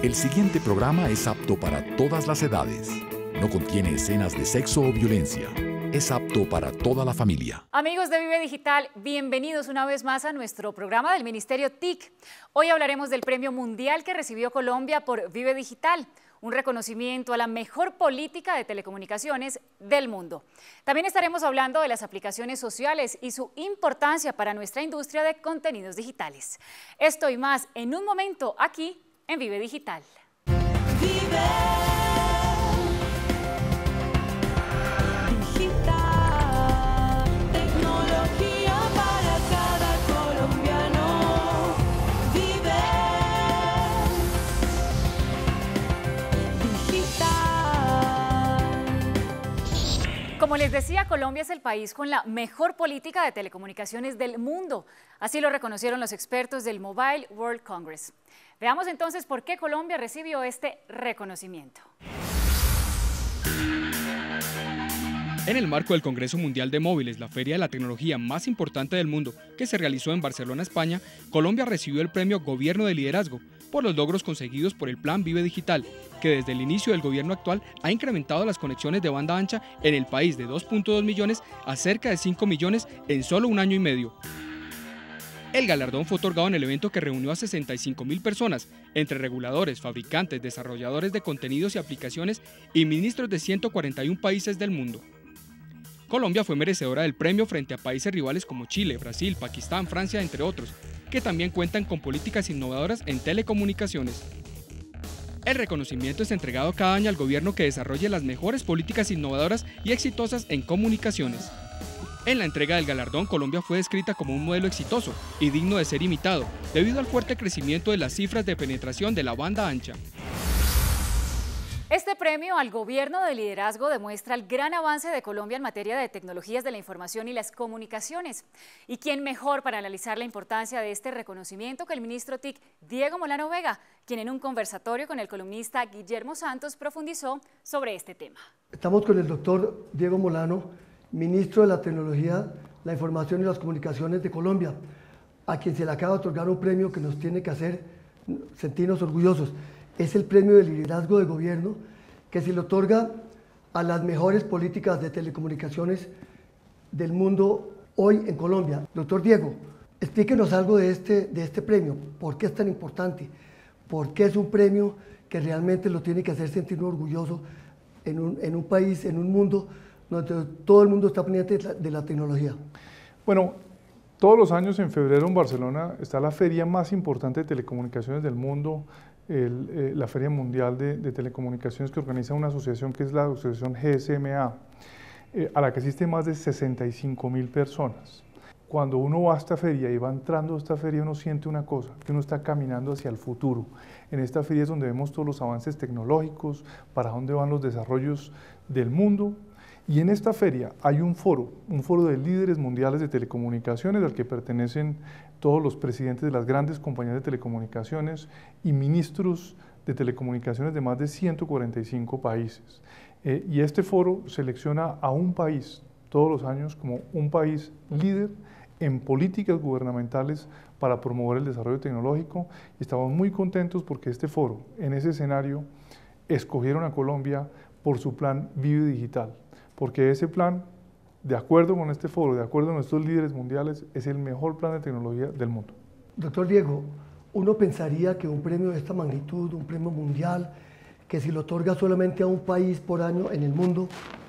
El siguiente programa es apto para todas las edades. No contiene escenas de sexo o violencia. Es apto para toda la familia. Amigos de Vive Digital, bienvenidos una vez más a nuestro programa del Ministerio TIC. Hoy hablaremos del premio mundial que recibió Colombia por Vive Digital, un reconocimiento a la mejor política de telecomunicaciones del mundo. También estaremos hablando de las aplicaciones sociales y su importancia para nuestra industria de contenidos digitales. Esto y más en un momento aquí en Vive Digital. Vive Digital, tecnología para cada colombiano. Vive Digital. Como les decía, Colombia es el país con la mejor política de telecomunicaciones del mundo. Así lo reconocieron los expertos del Mobile World Congress. Veamos entonces por qué Colombia recibió este reconocimiento. En el marco del Congreso Mundial de Móviles, la feria de la tecnología más importante del mundo, que se realizó en Barcelona, España, Colombia recibió el premio Gobierno de Liderazgo por los logros conseguidos por el Plan Vive Digital, que desde el inicio del gobierno actual ha incrementado las conexiones de banda ancha en el país de 2.2 millones a cerca de 5 millones en solo un año y medio. El galardón fue otorgado en el evento que reunió a 65.000 personas, entre reguladores, fabricantes, desarrolladores de contenidos y aplicaciones y ministros de 141 países del mundo. Colombia fue merecedora del premio frente a países rivales como Chile, Brasil, Pakistán, Francia, entre otros, que también cuentan con políticas innovadoras en telecomunicaciones. El reconocimiento es entregado cada año al gobierno que desarrolle las mejores políticas innovadoras y exitosas en comunicaciones. En la entrega del galardón, Colombia fue descrita como un modelo exitoso y digno de ser imitado, debido al fuerte crecimiento de las cifras de penetración de la banda ancha. Este premio al Gobierno de Liderazgo demuestra el gran avance de Colombia en materia de tecnologías de la información y las comunicaciones. ¿Y quién mejor para analizar la importancia de este reconocimiento que el ministro TIC, Diego Molano Vega, quien en un conversatorio con el columnista Guillermo Santos profundizó sobre este tema? Estamos con el doctor Diego Molano, ministro de la Tecnología, la Información y las Comunicaciones de Colombia, a quien se le acaba de otorgar un premio que nos tiene que hacer sentirnos orgullosos. Es el premio de liderazgo de gobierno que se le otorga a las mejores políticas de telecomunicaciones del mundo hoy en Colombia. Doctor Diego, explíquenos algo de este premio. ¿Por qué es tan importante? ¿Por qué es un premio que realmente lo tiene que hacer sentir orgulloso en un país, en un mundo donde todo el mundo está pendiente de la tecnología? Bueno, todos los años en febrero en Barcelona está la feria más importante de telecomunicaciones del mundo, la Feria Mundial de Telecomunicaciones, que organiza una asociación que es la asociación GSMA, a la que asisten más de 65.000 personas. Cuando uno va a esta feria y va entrando a esta feria, uno siente una cosa, que uno está caminando hacia el futuro. En esta feria es donde vemos todos los avances tecnológicos, para dónde van los desarrollos del mundo. Y en esta feria hay un foro de líderes mundiales de telecomunicaciones al que pertenecen todos los presidentes de las grandes compañías de telecomunicaciones y ministros de telecomunicaciones de más de 145 países. Y este foro selecciona a un país todos los años como un país líder en políticas gubernamentales para promover el desarrollo tecnológico, y estamos muy contentos porque este foro, en ese escenario, escogieron a Colombia por su plan Vive Digital, porque ese plan, de acuerdo con este foro, de acuerdo con estos líderes mundiales, es el mejor plan de tecnología del mundo. Doctor Diego, uno pensaría que un premio de esta magnitud, un premio mundial, que si lo otorga solamente a un país por año en el mundo,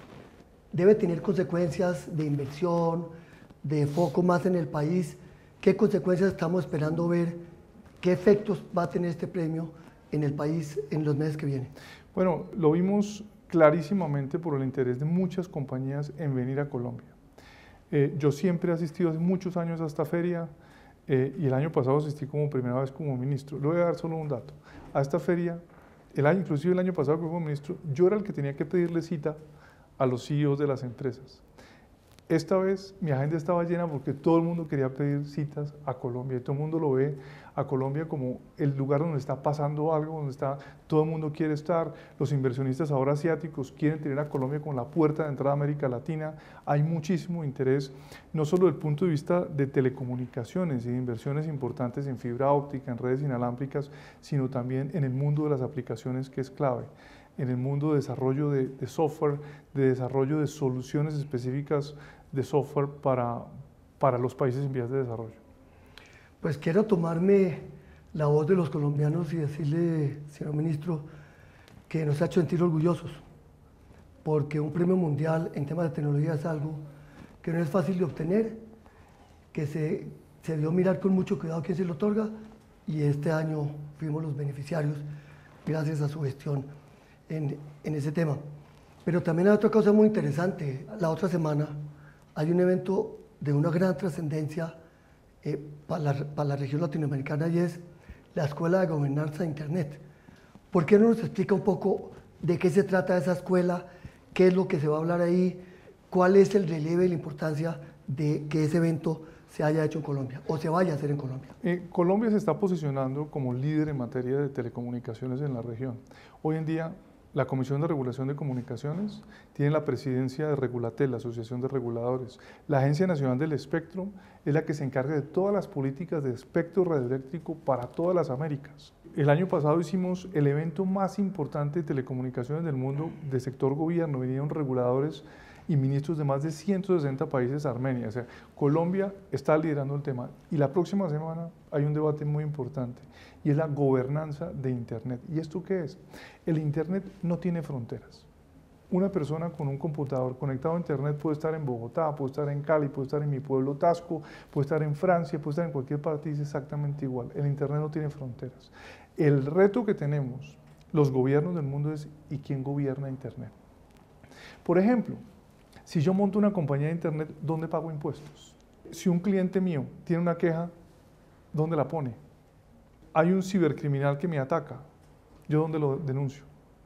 debe tener consecuencias de inversión, de foco más en el país. ¿Qué consecuencias estamos esperando ver? ¿Qué efectos va a tener este premio en el país en los meses que vienen? Bueno, lo vimos clarísimamente por el interés de muchas compañías en venir a Colombia. Yo siempre he asistido hace muchos años a esta feria y el año pasado asistí como primera vez como ministro. Le voy a dar solo un dato. A esta feria, inclusive el año pasado como ministro, yo era el que tenía que pedirle cita a los CEOs de las empresas. Esta vez mi agenda estaba llena porque todo el mundo quería pedir citas a Colombia y todo el mundo lo ve a Colombia como el lugar donde está pasando algo, donde todo el mundo quiere estar. Los inversionistas ahora asiáticos quieren tener a Colombia como la puerta de entrada a América Latina. Hay muchísimo interés, no solo desde el punto de vista de telecomunicaciones y de inversiones importantes en fibra óptica, en redes inalámbricas, sino también en el mundo de las aplicaciones, que es clave, en el mundo de desarrollo de software, de desarrollo de soluciones específicas de software para los países en vías de desarrollo. Pues quiero tomarme la voz de los colombianos y decirle, señor ministro, que nos ha hecho sentir orgullosos, porque un premio mundial en temas de tecnología es algo que no es fácil de obtener, que se debió mirar con mucho cuidado quién se lo otorga, y este año fuimos los beneficiarios gracias a su gestión en ese tema. Pero también hay otra cosa muy interesante. La otra semana hay un evento de una gran trascendencia para la región latinoamericana, y es la Escuela de Gobernanza de Internet. ¿Por qué no nos explica un poco de qué se trata esa escuela, qué es lo que se va a hablar ahí, cuál es el relieve y la importancia de que ese evento se haya hecho en Colombia o se vaya a hacer en Colombia? Colombia se está posicionando como líder en materia de telecomunicaciones en la región. Hoy en día, la Comisión de Regulación de Comunicaciones tiene la presidencia de Regulatel, la Asociación de Reguladores. La Agencia Nacional del Espectro es la que se encarga de todas las políticas de espectro radioeléctrico para todas las Américas. El año pasado hicimos el evento más importante de telecomunicaciones del mundo de sector gobierno. Vinieron reguladores y ministros de más de 160 países a Armenia. O sea, Colombia está liderando el tema. Y la próxima semana hay un debate muy importante, y es la gobernanza de Internet. ¿Y esto qué es? El Internet no tiene fronteras. Una persona con un computador conectado a Internet puede estar en Bogotá, puede estar en Cali, puede estar en mi pueblo Tasco, puede estar en Francia, puede estar en cualquier parte, y es exactamente igual. El Internet no tiene fronteras. El reto que tenemos los gobiernos del mundo es ¿y quién gobierna Internet? Por ejemplo, si yo monto una compañía de Internet, ¿dónde pago impuestos? Si un cliente mío tiene una queja, ¿dónde la pone? Hay un cibercriminal que me ataca, ¿yo dónde lo denuncio?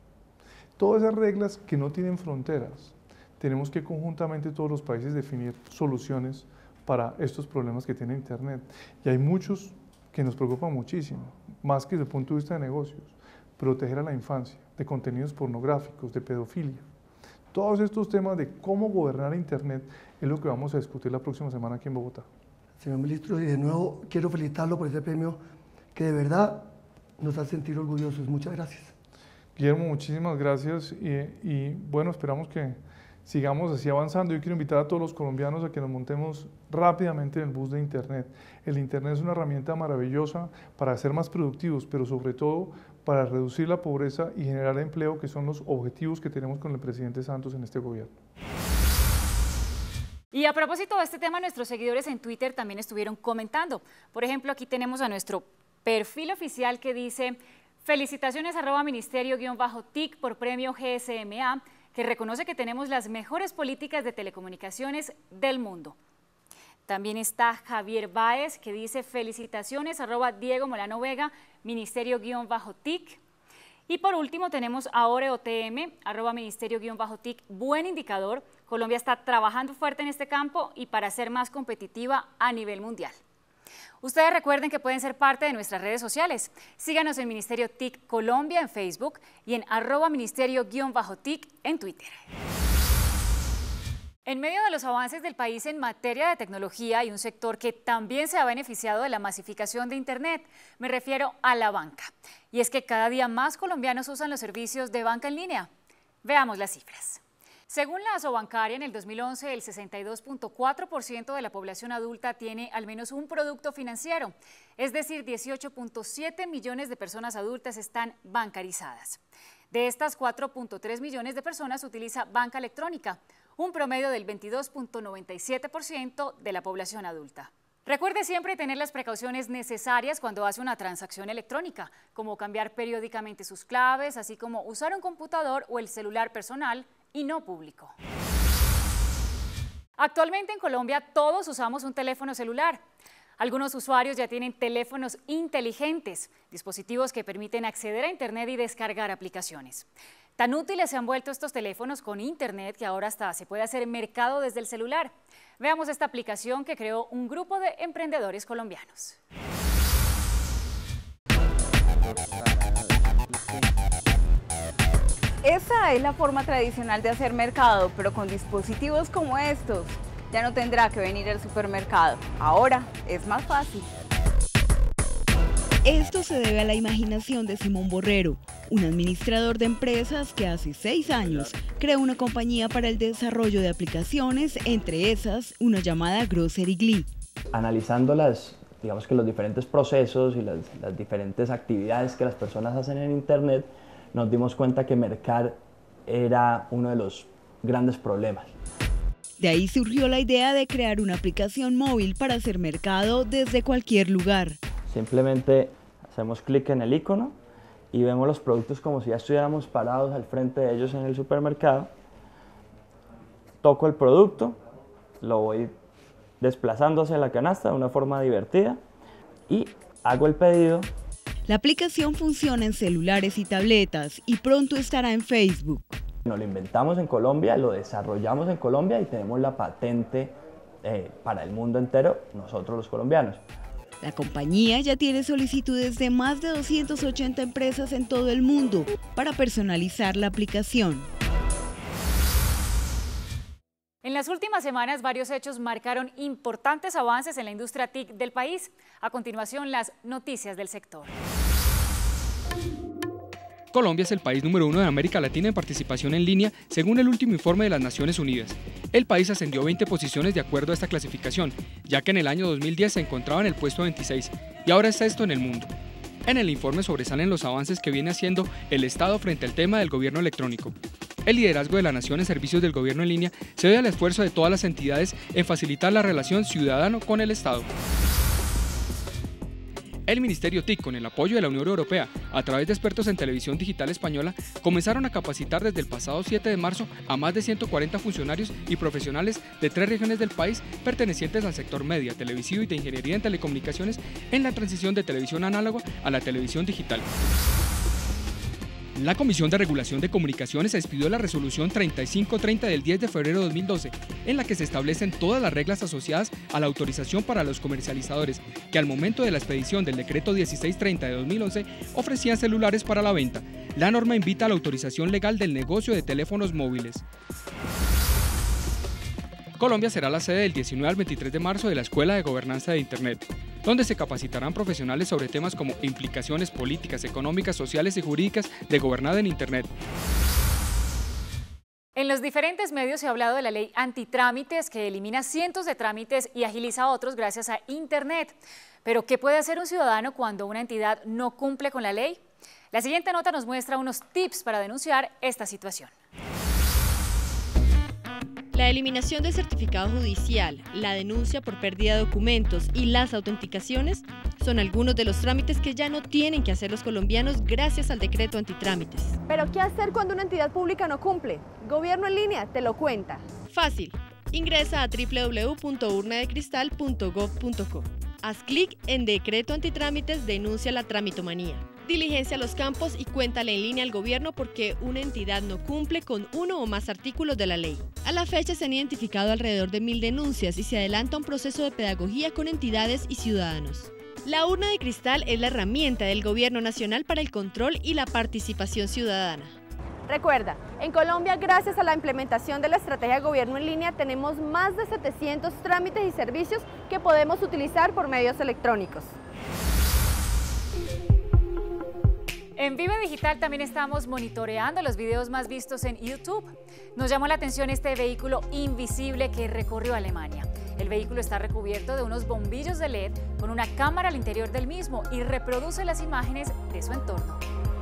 Todas esas reglas que no tienen fronteras, tenemos que conjuntamente todos los países definir soluciones para estos problemas que tiene Internet. Y hay muchos que nos preocupan muchísimo, más que desde el punto de vista de negocios, proteger a la infancia, de contenidos pornográficos, de pedofilia. Todos estos temas de cómo gobernar Internet es lo que vamos a discutir la próxima semana aquí en Bogotá. Señor ministro, y de nuevo quiero felicitarlo por ese premio que de verdad nos hace sentir orgullosos. Muchas gracias. Guillermo, muchísimas gracias y bueno, esperamos que sigamos así avanzando. Yo quiero invitar a todos los colombianos a que nos montemos rápidamente en el bus de Internet. El Internet es una herramienta maravillosa para ser más productivos, pero sobre todo para reducir la pobreza y generar empleo, que son los objetivos que tenemos con el presidente Santos en este gobierno. Y a propósito de este tema, nuestros seguidores en Twitter también estuvieron comentando. Por ejemplo, aquí tenemos a nuestro perfil oficial que dice: felicitaciones @ministerio_TIC por premio GSMA, que reconoce que tenemos las mejores políticas de telecomunicaciones del mundo. También está Javier Báez, que dice: felicitaciones @Diego Molano Vega, ministerio_TIC. Y por último tenemos a OreoTM, @ministerio_TIC, buen indicador. Colombia está trabajando fuerte en este campo y para ser más competitiva a nivel mundial. Ustedes recuerden que pueden ser parte de nuestras redes sociales. Síganos en Ministerio TIC Colombia en Facebook y en @ministerio_TIC en Twitter. En medio de los avances del país en materia de tecnología, hay un sector que también se ha beneficiado de la masificación de Internet. Me refiero a la banca. Y es que cada día más colombianos usan los servicios de banca en línea. Veamos las cifras. Según la Asobancaria, en el 2011, el 62.4% de la población adulta tiene al menos un producto financiero. Es decir, 18.7 millones de personas adultas están bancarizadas. De estas, 4.3 millones de personas utiliza banca electrónica, un promedio del 22.97% de la población adulta. Recuerde siempre tener las precauciones necesarias cuando hace una transacción electrónica, como cambiar periódicamente sus claves, así como usar un computador o el celular personal y no público. Actualmente en Colombia todos usamos un teléfono celular. Algunos usuarios ya tienen teléfonos inteligentes, dispositivos que permiten acceder a Internet y descargar aplicaciones. Tan útiles se han vuelto estos teléfonos con internet que ahora hasta se puede hacer mercado desde el celular. Veamos esta aplicación que creó un grupo de emprendedores colombianos. Esa es la forma tradicional de hacer mercado, pero con dispositivos como estos. Ya no tendrá que venir al supermercado. Ahora es más fácil. Esto se debe a la imaginación de Simón Borrero, un administrador de empresas que hace 6 años creó una compañía para el desarrollo de aplicaciones, entre esas una llamada Grocery Glee. Analizando digamos que los diferentes procesos y las diferentes actividades que las personas hacen en Internet, nos dimos cuenta que mercar era uno de los grandes problemas. De ahí surgió la idea de crear una aplicación móvil para hacer mercado desde cualquier lugar. Simplemente hacemos clic en el icono y vemos los productos como si ya estuviéramos parados al frente de ellos en el supermercado. Toco el producto, lo voy desplazando hacia la canasta de una forma divertida y hago el pedido. La aplicación funciona en celulares y tabletas y pronto estará en Facebook. Nos lo inventamos en Colombia, lo desarrollamos en Colombia y tenemos la patente para el mundo entero, nosotros los colombianos. La compañía ya tiene solicitudes de más de 280 empresas en todo el mundo para personalizar la aplicación. En las últimas semanas, varios hechos marcaron importantes avances en la industria TIC del país. A continuación, las noticias del sector. Colombia es el país número 1 de América Latina en participación en línea, según el último informe de las Naciones Unidas. El país ascendió 20 posiciones de acuerdo a esta clasificación, ya que en el año 2010 se encontraba en el puesto 26 y ahora es sexto en el mundo. En el informe sobresalen los avances que viene haciendo el Estado frente al tema del gobierno electrónico. El liderazgo de la nación en servicios del gobierno en línea se debe al esfuerzo de todas las entidades en facilitar la relación ciudadano con el Estado. El Ministerio TIC, con el apoyo de la Unión Europea, a través de expertos en televisión digital española, comenzaron a capacitar desde el pasado 7 de marzo a más de 140 funcionarios y profesionales de 3 regiones del país pertenecientes al sector media, televisivo y de ingeniería en telecomunicaciones en la transición de televisión análoga a la televisión digital. La Comisión de Regulación de Comunicaciones expidió la resolución 3530 del 10 de febrero de 2012, en la que se establecen todas las reglas asociadas a la autorización para los comercializadores, que al momento de la expedición del decreto 1630 de 2011 ofrecían celulares para la venta. La norma invita a la autorización legal del negocio de teléfonos móviles. Colombia será la sede del 19 al 23 de marzo de la Escuela de Gobernanza de Internet, donde se capacitarán profesionales sobre temas como implicaciones políticas, económicas, sociales y jurídicas de gobernar en Internet. En los diferentes medios se ha hablado de la ley antitrámites que elimina cientos de trámites y agiliza otros gracias a Internet. Pero, ¿qué puede hacer un ciudadano cuando una entidad no cumple con la ley? La siguiente nota nos muestra unos tips para denunciar esta situación. La eliminación del certificado judicial, la denuncia por pérdida de documentos y las autenticaciones son algunos de los trámites que ya no tienen que hacer los colombianos gracias al decreto antitrámites. ¿Pero qué hacer cuando una entidad pública no cumple? Gobierno en línea te lo cuenta. Fácil. Ingresa a www.urnadecristal.gov.co. Haz clic en Decreto Antitrámites, denuncia la tramitomanía. Diligencia los campos y cuéntale en línea al gobierno porque una entidad no cumple con uno o más artículos de la ley. A la fecha se han identificado alrededor de 1000 denuncias y se adelanta un proceso de pedagogía con entidades y ciudadanos. La urna de cristal es la herramienta del gobierno nacional para el control y la participación ciudadana. Recuerda, en Colombia, gracias a la implementación de la estrategia de gobierno en línea, tenemos más de 700 trámites y servicios que podemos utilizar por medios electrónicos. En Vive Digital también estamos monitoreando los videos más vistos en YouTube. Nos llamó la atención este vehículo invisible que recorrió Alemania. El vehículo está recubierto de unos bombillos de LED con una cámara al interior del mismo y reproduce las imágenes de su entorno.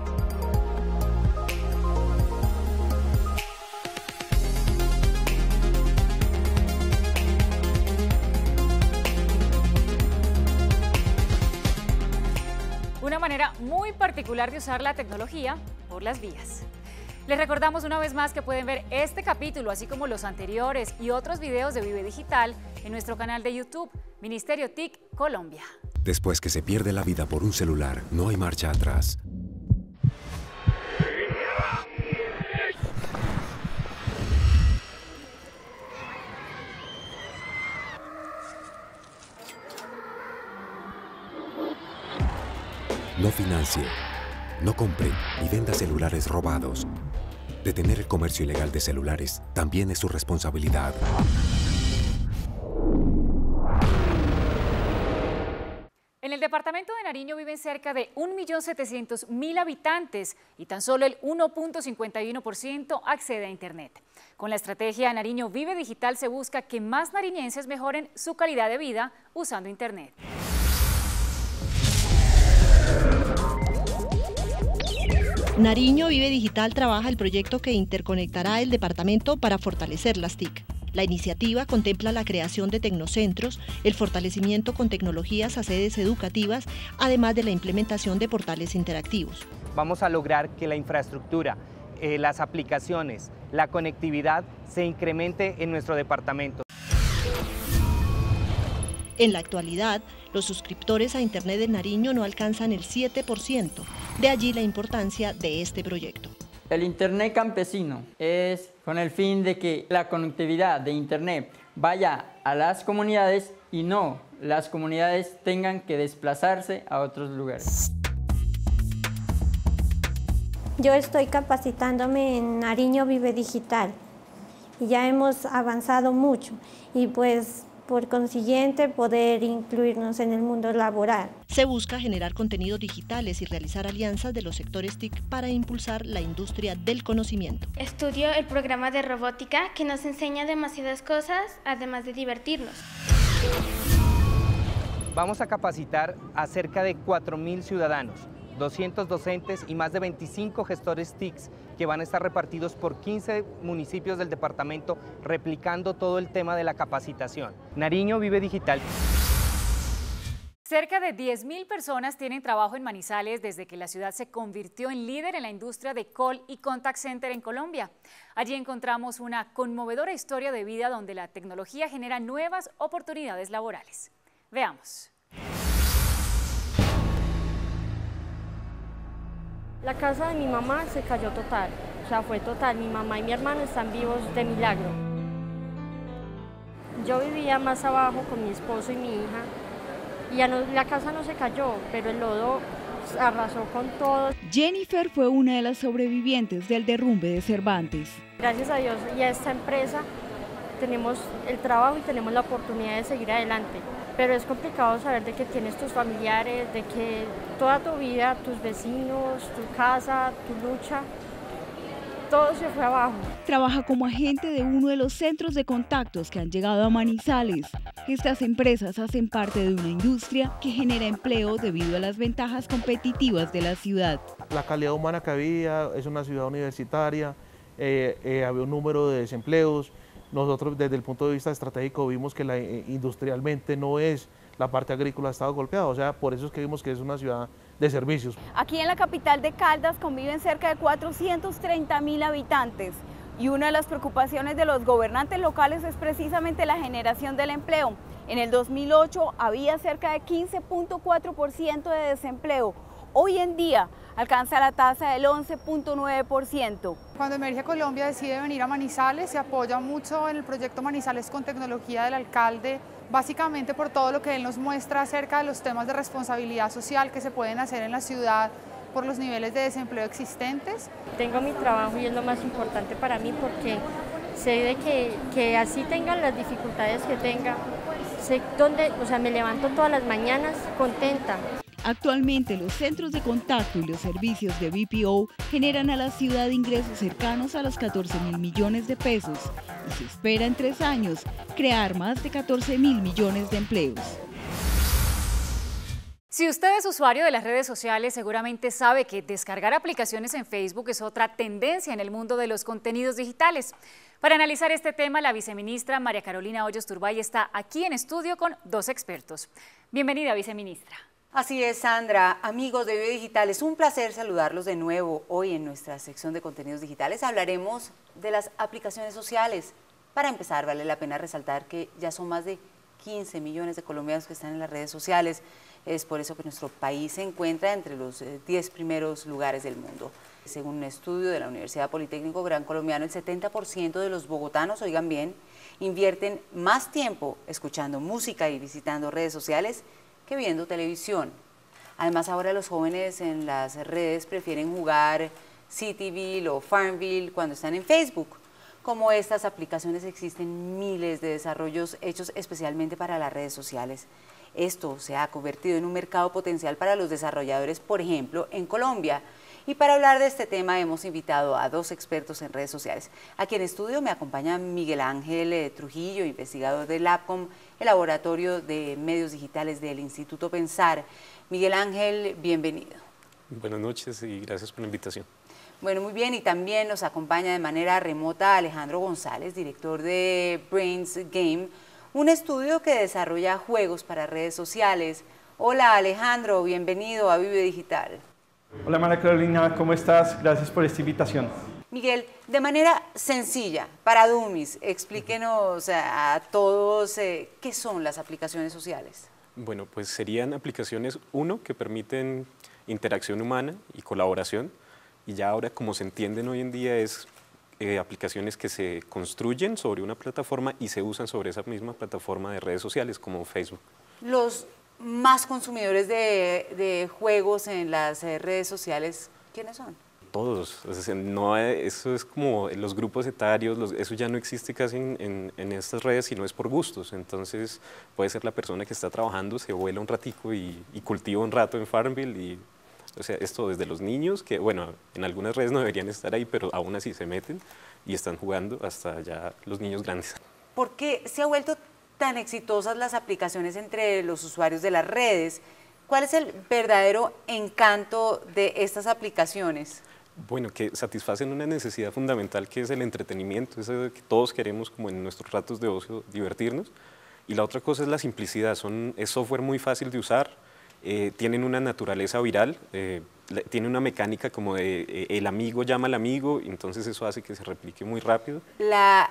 Una manera muy particular de usar la tecnología por las vías. Les recordamos una vez más que pueden ver este capítulo, así como los anteriores y otros videos de Vive Digital en nuestro canal de YouTube, Ministerio TIC Colombia. Después que se pierde la vida por un celular, no hay marcha atrás. No financie, no compre ni venda celulares robados. Detener el comercio ilegal de celulares también es su responsabilidad. En el departamento de Nariño viven cerca de 1.700.000 habitantes y tan solo el 1.51% accede a Internet. Con la estrategia Nariño Vive Digital se busca que más nariñenses mejoren su calidad de vida usando Internet. Nariño Vive Digital trabaja el proyecto que interconectará el departamento para fortalecer las TIC. La iniciativa contempla la creación de tecnocentros, el fortalecimiento con tecnologías a sedes educativas, además de la implementación de portales interactivos. Vamos a lograr que la infraestructura, las aplicaciones, la conectividad se incremente en nuestro departamento. En la actualidad, los suscriptores a Internet de Nariño no alcanzan el 7%, de allí la importancia de este proyecto. El Internet campesino es con el fin de que la conectividad de Internet vaya a las comunidades y no las comunidades tengan que desplazarse a otros lugares. Yo estoy capacitándome en Nariño Vive Digital y ya hemos avanzado mucho y pues por consiguiente poder incluirnos en el mundo laboral. Se busca generar contenidos digitales y realizar alianzas de los sectores TIC para impulsar la industria del conocimiento. Estudio el programa de robótica que nos enseña demasiadas cosas, además de divertirnos. Vamos a capacitar a cerca de 4.000 ciudadanos, 200 docentes y más de 25 gestores TICs que van a estar repartidos por 15 municipios del departamento, replicando todo el tema de la capacitación. Nariño Vive Digital. Cerca de 10.000 personas tienen trabajo en Manizales desde que la ciudad se convirtió en líder en la industria de call y contact center en Colombia. Allí encontramos una conmovedora historia de vida donde la tecnología genera nuevas oportunidades laborales. Veamos. La casa de mi mamá se cayó total, o sea, fue total. Mi mamá y mi hermano están vivos de milagro. Yo vivía más abajo con mi esposo y mi hija, y ya no, la casa no se cayó, pero el lodo arrasó con todo. Jennifer fue una de las sobrevivientes del derrumbe de Cervantes. Gracias a Dios y a esta empresa tenemos el trabajo y tenemos la oportunidad de seguir adelante. Pero es complicado saber de que tienes tus familiares, de que toda tu vida, tus vecinos, tu casa, tu lucha, todo se fue abajo. Trabaja como agente de uno de los centros de contactos que han llegado a Manizales. Estas empresas hacen parte de una industria que genera empleo debido a las ventajas competitivas de la ciudad. La calidad humana que había, es una ciudad universitaria, había un número de desempleos. Nosotros desde el punto de vista estratégico vimos que industrialmente no es la parte agrícola ha estado golpeada, o sea, por eso es que vimos que es una ciudad de servicios. Aquí en la capital de Caldas conviven cerca de 430.000 habitantes y una de las preocupaciones de los gobernantes locales es precisamente la generación del empleo. En el 2008 había cerca de 15.4% de desempleo. Hoy en día alcanza la tasa del 11.9%. Cuando Emerge Colombia decide venir a Manizales, se apoya mucho en el proyecto Manizales con tecnología del alcalde, básicamente por todo lo que él nos muestra acerca de los temas de responsabilidad social que se pueden hacer en la ciudad por los niveles de desempleo existentes. Tengo mi trabajo y es lo más importante para mí porque sé de que así tengan las dificultades que tenga, sé dónde, o sea, me levanto todas las mañanas contenta. Actualmente los centros de contacto y los servicios de BPO generan a la ciudad ingresos cercanos a los 14.000 millones de pesos y se espera en 3 años crear más de 14.000 millones de empleos. Si usted es usuario de las redes sociales, seguramente sabe que descargar aplicaciones en Facebook es otra tendencia en el mundo de los contenidos digitales. Para analizar este tema, la viceministra María Carolina Hoyos Turbay está aquí en estudio con 2 expertos. Bienvenida, viceministra. Así es, Sandra. Amigos de Vive Digital, es un placer saludarlos de nuevo. Hoy en nuestra sección de contenidos digitales hablaremos de las aplicaciones sociales. Para empezar, vale la pena resaltar que ya son más de 15 millones de colombianos que están en las redes sociales. Es por eso que nuestro país se encuentra entre los 10 primeros lugares del mundo. Según un estudio de la Universidad Politécnico Gran Colombiano, el 70% de los bogotanos, oigan bien, invierten más tiempo escuchando música y visitando redes sociales que viendo televisión. Además, ahora los jóvenes en las redes prefieren jugar Cityville o Farmville cuando están en Facebook. Como estas aplicaciones existen miles de desarrollos hechos especialmente para las redes sociales. Esto se ha convertido en un mercado potencial para los desarrolladores, por ejemplo, en Colombia. Y para hablar de este tema hemos invitado a 2 expertos en redes sociales. Aquí en estudio me acompaña Miguel Ángel Trujillo, investigador de LabCom, el laboratorio de medios digitales del Instituto Pensar. Miguel Ángel, bienvenido. Buenas noches y gracias por la invitación. Bueno, muy bien, y también nos acompaña de manera remota Alejandro González, director de Brains Game, un estudio que desarrolla juegos para redes sociales. Hola Alejandro, bienvenido a Vive Digital. Hola María Carolina, ¿cómo estás? Gracias por esta invitación. Miguel, de manera sencilla, para dummies, explíquenos a todos qué son las aplicaciones sociales. Bueno, pues serían aplicaciones, que permiten interacción humana y colaboración, y ya ahora como se entienden hoy en día es aplicaciones que se construyen sobre una plataforma y se usan sobre esa misma plataforma de redes sociales como Facebook. Los más consumidores de juegos en las redes sociales, ¿quiénes son? Todos, o sea, no, eso es como los grupos etarios, eso ya no existe casi en estas redes, sino es por gustos. Entonces puede ser la persona que está trabajando, se vuela un ratico y cultiva un rato en Farmville. Y, o sea, esto desde los niños, que bueno, en algunas redes no deberían estar ahí, pero aún así se meten y están jugando, hasta ya los niños grandes. ¿Por qué se ha vuelto tan exitosas las aplicaciones entre los usuarios de las redes? ¿Cuál es el verdadero encanto de estas aplicaciones? Bueno, que satisfacen una necesidad fundamental que es el entretenimiento, eso que todos queremos como en nuestros ratos de ocio divertirnos. Y la otra cosa es la simplicidad, es software muy fácil de usar, tienen una naturaleza viral, tiene una mecánica como de el amigo llama al amigo, entonces eso hace que se replique muy rápido. La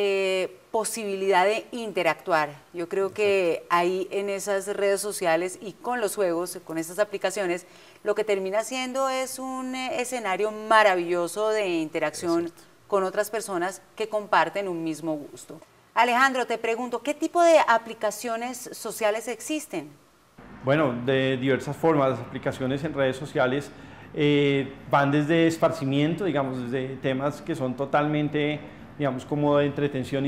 posibilidad de interactuar, yo creo que ahí en esas redes sociales y con los juegos, con estas aplicaciones, lo que termina siendo es un escenario maravilloso de interacción con otras personas que comparten un mismo gusto. Alejandro, te pregunto, ¿qué tipo de aplicaciones sociales existen? Bueno, de diversas formas, las aplicaciones en redes sociales van desde esparcimiento, digamos, desde temas que son totalmente, digamos, como de entretención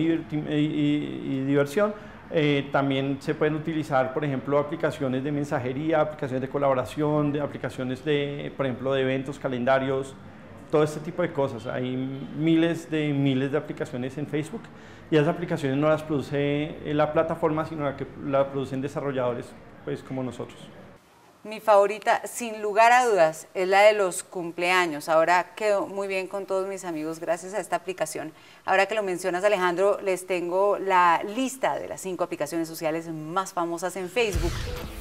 y diversión. También se pueden utilizar, por ejemplo, aplicaciones de mensajería, aplicaciones de colaboración, aplicaciones por ejemplo, de eventos, calendarios, todo este tipo de cosas. Hay miles de aplicaciones en Facebook y esas aplicaciones no las produce la plataforma, sino que las producen desarrolladores, pues como nosotros. Mi favorita, sin lugar a dudas, es la de los cumpleaños. Ahora quedó muy bien con todos mis amigos gracias a esta aplicación. Ahora que lo mencionas, Alejandro, les tengo la lista de las 5 aplicaciones sociales más famosas en Facebook.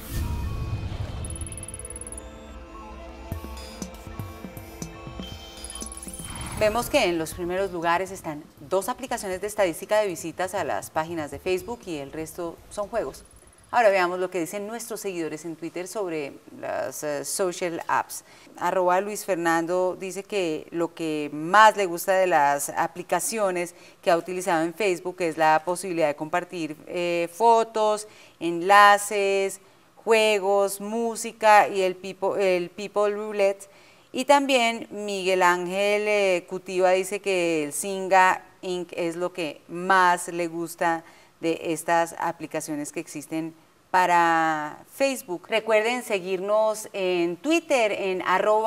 Vemos que en los primeros lugares están 2 aplicaciones de estadística de visitas a las páginas de Facebook y el resto son juegos. Ahora veamos lo que dicen nuestros seguidores en Twitter sobre las social apps. @Luis Fernando dice que lo que más le gusta de las aplicaciones que ha utilizado en Facebook es la posibilidad de compartir fotos, enlaces, juegos, música y el People Roulette. Y también Miguel Ángel Cutiva dice que el Zynga Inc. es lo que más le gusta de estas aplicaciones que existen para Facebook. Recuerden seguirnos en Twitter en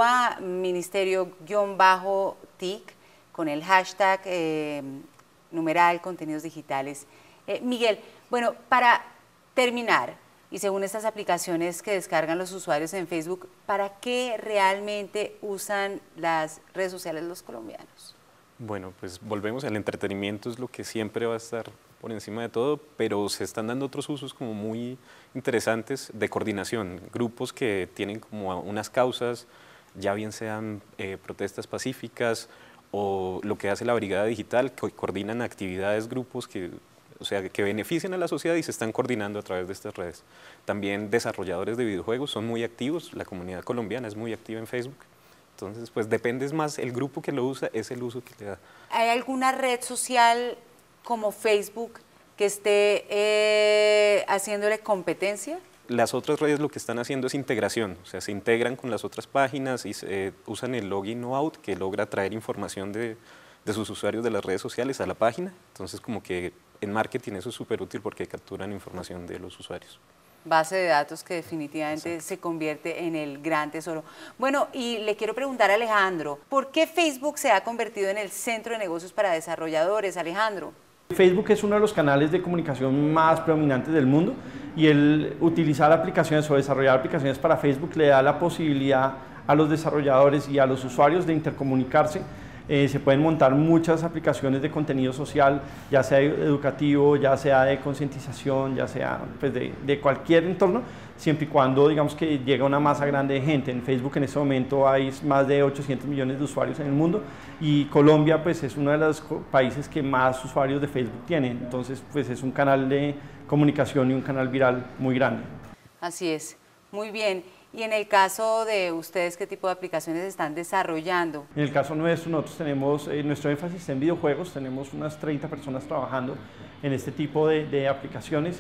@ministerio_TIC con el hashtag numeral contenidos digitales. Miguel, bueno, para terminar, y según estas aplicaciones que descargan los usuarios en Facebook, ¿para qué realmente usan las redes sociales los colombianos? Bueno, pues volvemos al entretenimiento, es lo que siempre va a estar por encima de todo, pero se están dando otros usos como muy interesantes de coordinación, grupos que tienen como unas causas, ya bien sean protestas pacíficas o lo que hace la Brigada Digital, que coordinan actividades, grupos que, o sea, que benefician a la sociedad y se están coordinando a través de estas redes. También desarrolladores de videojuegos son muy activos, la comunidad colombiana es muy activa en Facebook. Entonces, pues depende más, el grupo que lo usa es el uso que le da. ¿Hay alguna red social como Facebook que esté haciéndole competencia? las otras redes lo que están haciendo es integración, o sea, se integran con las otras páginas y usan el login no out que logra traer información de sus usuarios de las redes sociales a la página. Entonces, como que en marketing eso es súper útil porque capturan información de los usuarios. Base de datos que definitivamente se convierte en el gran tesoro. Bueno, y le quiero preguntar a Alejandro, ¿por qué Facebook se ha convertido en el centro de negocios para desarrolladores, Alejandro? Facebook es uno de los canales de comunicación más predominantes del mundo y el utilizar aplicaciones o desarrollar aplicaciones para Facebook le da la posibilidad a los desarrolladores y a los usuarios de intercomunicarse. Se pueden montar muchas aplicaciones de contenido social, ya sea educativo, ya sea de concientización, ya sea pues, de cualquier entorno, siempre y cuando digamos que llega una masa grande de gente. En Facebook en este momento hay más de 800 millones de usuarios en el mundo y Colombia pues, es uno de los países que más usuarios de Facebook tiene, entonces pues, es un canal de comunicación y un canal viral muy grande. Así es, muy bien. Y en el caso de ustedes, ¿qué tipo de aplicaciones están desarrollando? En el caso nuestro, nosotros tenemos, nuestro énfasis está en videojuegos, tenemos unas 30 personas trabajando en este tipo de aplicaciones.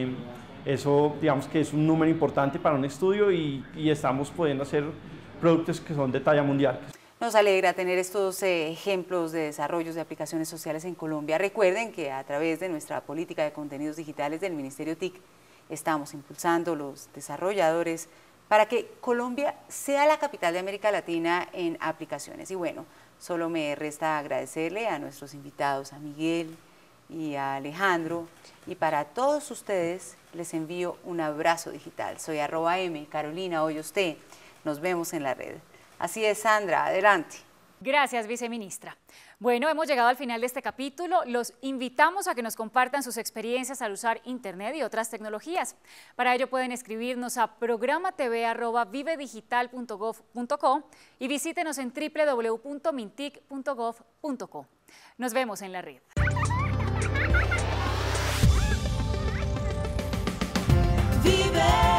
Eso, digamos que es un número importante para un estudio y estamos pudiendo hacer productos que son de talla mundial. Nos alegra tener estos ejemplos de desarrollos de aplicaciones sociales en Colombia. Recuerden que a través de nuestra política de contenidos digitales del Ministerio TIC estamos impulsando los desarrolladores para que Colombia sea la capital de América Latina en aplicaciones. Y bueno, solo me resta agradecerle a nuestros invitados, a Miguel y a Alejandro, y para todos ustedes les envío un abrazo digital. Soy @M, Carolina Hoyos-T. Nos vemos en la red. Así es, Sandra, adelante. Gracias, viceministra. Bueno, hemos llegado al final de este capítulo. Los invitamos a que nos compartan sus experiencias al usar Internet y otras tecnologías. Para ello pueden escribirnos a programatv@vivedigital.gov.co y visítenos en www.mintic.gov.co. Nos vemos en la red. Vive